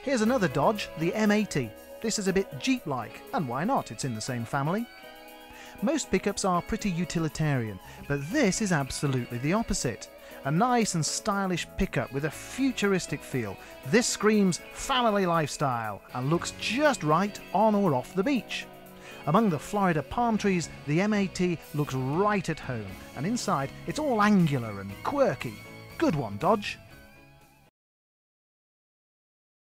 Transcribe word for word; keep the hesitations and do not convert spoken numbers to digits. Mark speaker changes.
Speaker 1: Here's another Dodge, the M eighty. This is a bit Jeep-like, and why not? It's in the same family. Most pickups are pretty utilitarian, but this is absolutely the opposite. A nice and stylish pickup with a futuristic feel. This screams family lifestyle and looks just right on or off the beach. Among the Florida palm trees, the M eighty looks right at home, and inside it's all angular and quirky. Good one, Dodge.